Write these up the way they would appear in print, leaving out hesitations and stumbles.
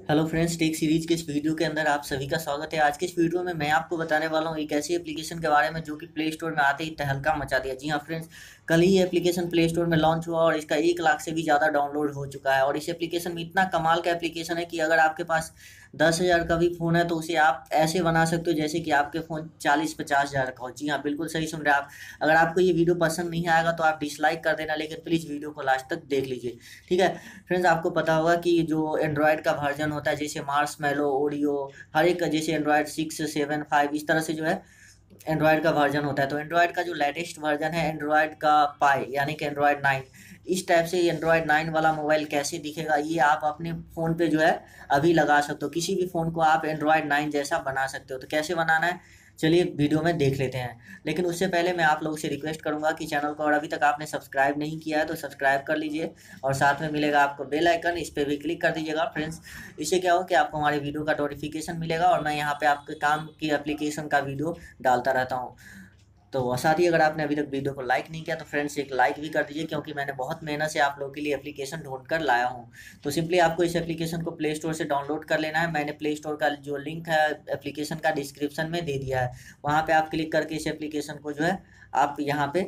Hello friends, take series के इस video के अंदर आप सभी का स्वागत है। आज के इस वीडियो में मैं आपको बताने वाला हूँ एक ऐसी एप्लीकेशन के बारे में जो कि प्ले स्टोर में आते ही तहलका मचा दिया। जी हाँ फ्रेंड्स, कल ही ये एप्लीकेशन प्ले स्टोर में लॉन्च हुआ और इसका 1 लाख से भी ज़्यादा डाउनलोड हो चुका है। और इस एप्लीकेशन में इतना कमाल का एप्लीकेशन है कि अगर आपके पास 10,000 का भी फ़ोन है तो उसे आप ऐसे बना सकते हो जैसे कि आपके फ़ोन 40-50 हज़ार का हो। जी हाँ, बिल्कुल सही सुन रहे हैं आप। अगर आपको ये वीडियो पसंद नहीं आएगा तो आप डिसलाइक कर देना, लेकिन प्लीज़ वीडियो को लास्ट तक देख लीजिए। ठीक है फ्रेंड्स, आपको पता होगा कि जो एंड्रॉयड का वर्जन होता है जैसे मार्स मेलो, ओडियो, हर एक का जैसे एंड्रॉयड 6, 7, 5 इस तरह से जो है एंड्रॉयड का वर्जन होता है। तो एंड्रॉयड का जो लेटेस्ट वर्जन है एंड्रॉयड का पाई यानी कि एंड्रॉयड 9, इस टाइप से एंड्रॉयड 9 वाला मोबाइल कैसे दिखेगा ये आप अपने फ़ोन पे जो है अभी लगा सकते हो। किसी भी फ़ोन को आप एंड्रॉयड 9 जैसा बना सकते हो। तो कैसे बनाना है चलिए वीडियो में देख लेते हैं। लेकिन उससे पहले मैं आप लोगों से रिक्वेस्ट करूंगा कि चैनल को और अभी तक आपने सब्सक्राइब नहीं किया है तो सब्सक्राइब कर लीजिए और साथ में मिलेगा आपको बेल आइकन, इस पर भी क्लिक कर दीजिएगा फ्रेंड्स। इससे क्या हो कि आपको हमारे वीडियो का नोटिफिकेशन मिलेगा और मैं यहाँ पे आपके काम की एप्लीकेशन का वीडियो डालता रहता हूँ। तो साथ ही अगर आपने अभी तक वीडियो को लाइक नहीं किया तो फ्रेंड्स एक लाइक भी कर दीजिए, क्योंकि मैंने बहुत मेहनत से आप लोगों के लिए एप्लीकेशन ढूंढ कर लाया हूँ। तो सिंपली आपको इस एप्लीकेशन को प्ले स्टोर से डाउनलोड कर लेना है। मैंने प्ले स्टोर का जो लिंक है एप्लीकेशन का डिस्क्रिप्शन में दे दिया है। वहाँ पे आप क्लिक करके इस एप्लीकेशन को जो है आप यहाँ पे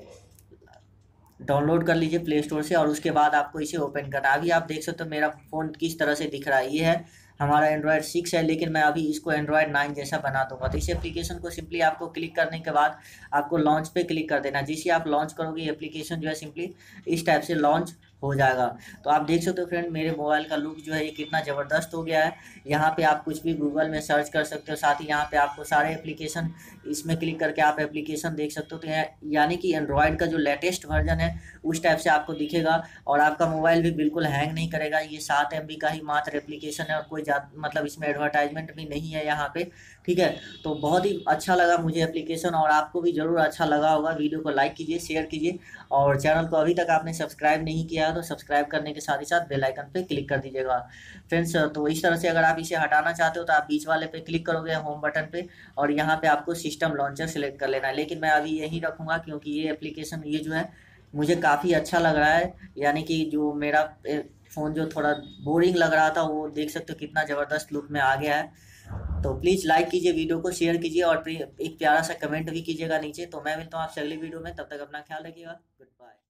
डाउनलोड कर लीजिए प्ले स्टोर से और उसके बाद आपको इसे ओपन करना है। अभी आप देख सकते हो मेरा फ़ोन किस तरह से दिख रहा है। ये है हमारा एंड्रॉयड 6 है, लेकिन मैं अभी इसको एंड्रॉयड 9 जैसा बना दूंगा। तो इस एप्लीकेशन को सिंपली आपको क्लिक करने के बाद आपको लॉन्च पे क्लिक कर देना। जैसे आप लॉन्च करोगे एप्लीकेशन जो है सिंपली इस टाइप से लॉन्च हो जाएगा। तो आप देख सकते हो फ्रेंड मेरे मोबाइल का लुक जो है ये कितना ज़बरदस्त हो गया है। यहाँ पे आप कुछ भी गूगल में सर्च कर सकते हो। साथ ही यहाँ पे आपको सारे एप्लीकेशन इसमें क्लिक करके आप एप्लीकेशन देख सकते हो। तो यानी कि एंड्रॉयड का जो लेटेस्ट वर्जन है उस टाइप से आपको दिखेगा और आपका मोबाइल भी बिल्कुल हैंग नहीं करेगा। ये 7 MB का ही मात्र एप्लीकेशन है और कोई मतलब इसमें एडवर्टाइजमेंट भी नहीं है यहाँ पे। ठीक है, तो बहुत ही अच्छा लगा मुझे एप्लीकेशन और आपको भी ज़रूर अच्छा लगा होगा। वीडियो को लाइक कीजिए, शेयर कीजिए और चैनल को अभी तक आपने सब्सक्राइब नहीं किया है तो सब्सक्राइब करने के साथ ही साथ बेल आइकन पे क्लिक कर दीजिएगा फ्रेंड्स। तो इस तरह से अगर आप इसे हटाना चाहते हो तो आप बीच वाले पे क्लिक करोगे होम बटन पे और यहाँ पे आपको सिस्टम लॉन्चर सेलेक्ट कर लेना है। लेकिन मैं अभी यही रखूँगा क्योंकि ये एप्लीकेशन ये जो है मुझे काफ़ी अच्छा लग रहा है। यानी कि जो मेरा फ़ोन जो थोड़ा बोरिंग लग रहा था वो देख सकते हो कितना ज़बरदस्त लुक में आ गया है। तो प्लीज़ लाइक कीजिए, वीडियो को शेयर कीजिए और एक प्यारा सा कमेंट भी कीजिएगा नीचे। तो मैं मिलता हूँ आपसे अगली वीडियो में, तब तक अपना ख्याल रखिएगा। Good bye.